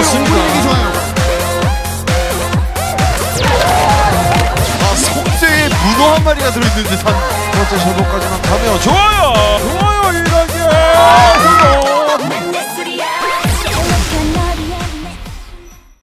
좋습니다. 분위기 좋아요. 아, 속세에 문어 한 마리가 들어있는 듯한 번째 절복까지만 가면 좋아요.